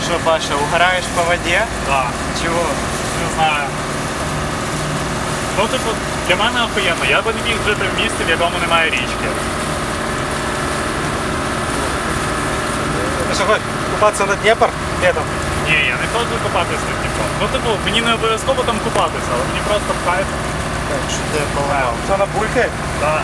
Что, Паша, угораешь по воде? Да. Чего? Не знаю. Ну, типу, для мене охуєнно. Я би не міг жити в місті, в якому немає річки. Ты что, хочешь купаться на Днепр летом? Ні, я не хочу купатися на Дніпро. Ну, типу, мені не обов'язково там купатися, але мені просто в кайф. Что ты поломал? Что, она булькает? Да.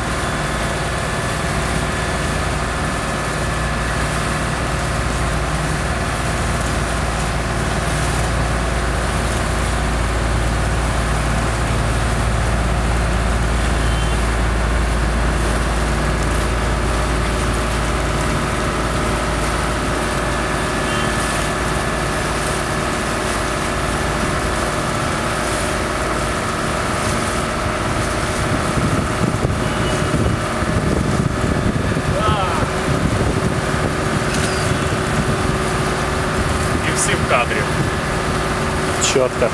І всі в кадрі. Четко.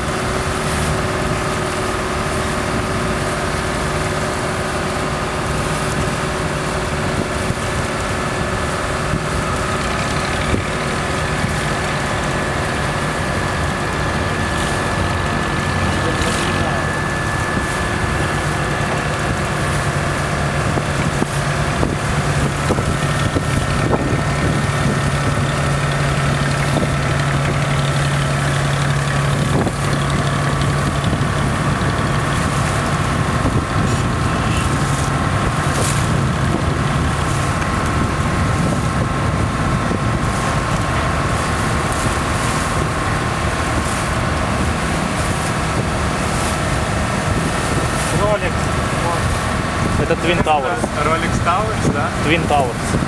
Ролик. Это Twin Towers. Rolex Towers, да? Twin Towers.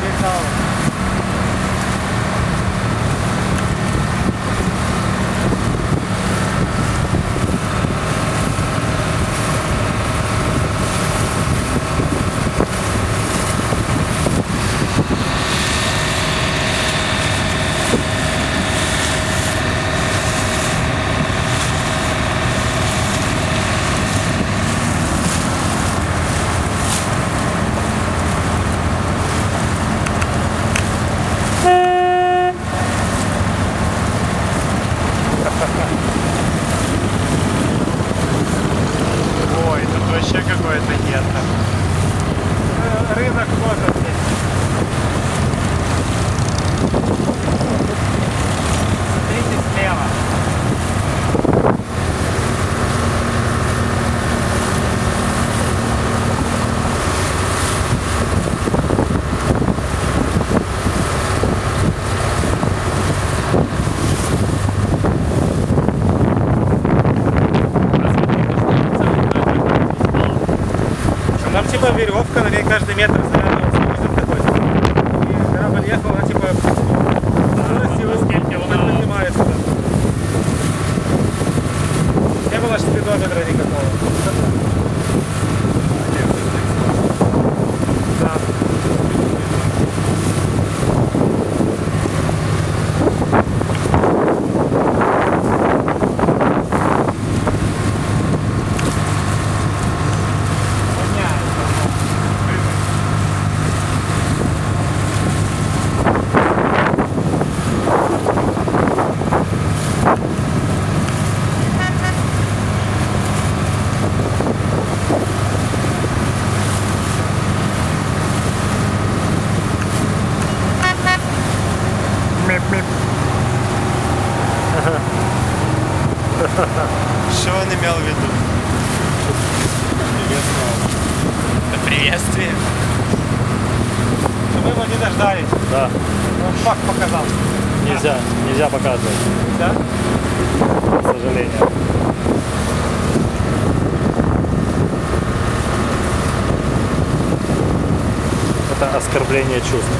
Ой, тут вообще какое-то гетто. Рынок тоже здесь. Смотрите слева. Там типа веревка, на ней каждый метр завязывался узел такой. И корабль ехал, она типа скорости Наскільки вона поднимается. Не было спидометра никакого. Да. Что он имел в виду? Это приветствие. Мы его не дождались. Да, Он факт показал. нельзя показывать, Да? к сожалению. Это оскорбление чувств.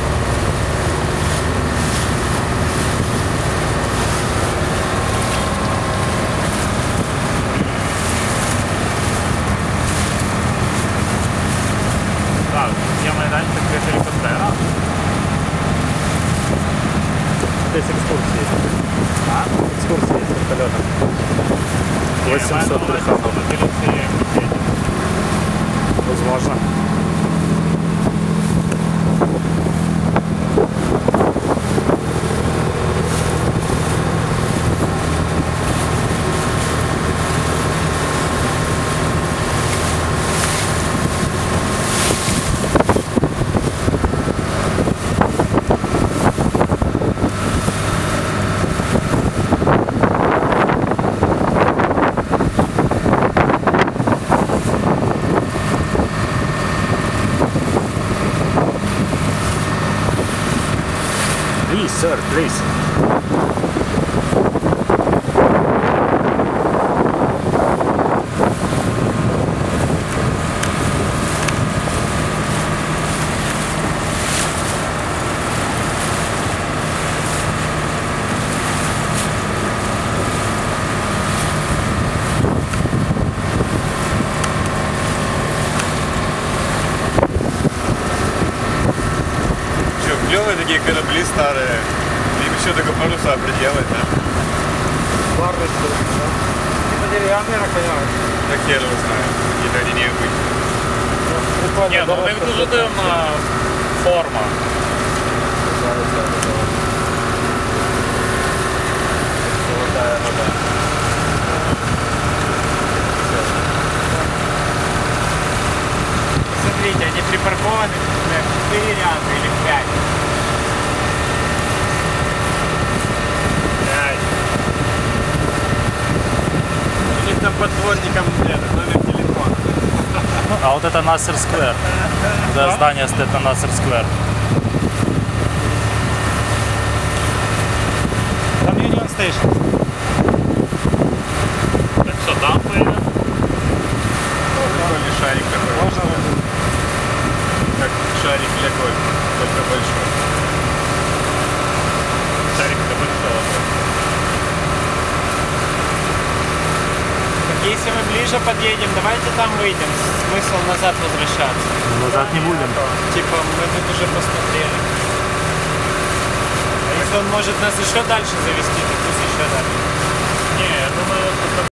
Так, є майданчик для гелікоптера. Здесь экскурсии. А? Экскурсии с вертолетом. 800 трехапов. Возможно. Please, sir, please. Че, клевые такие корабли старые. Им еще только паруса приделать, да? Барность, да? Это деревянные, я понимаю. Так хер его знает. Какие-то они необычные. Прикольно. Ні, ну у них дуже дивна форма. Золотая вода. Смотрите, они припаркованы 4 ряда или 5. У них там под дворником номер телефона. А вот это Нассер Сквер. Да, здание стоит на Нассер Сквер. Там Union Station. Так що там поїде? Прикольный шарик такой. Можно Как шарик для гольфа, только большой. Шарик до большого. Если мы ближе подъедем, давайте там выйдем. Смысл назад возвращаться. Назад не будем. Типа мы тут уже посмотрели. А если он может нас еще дальше завести, то пусть еще дальше. Ні, я думаю, що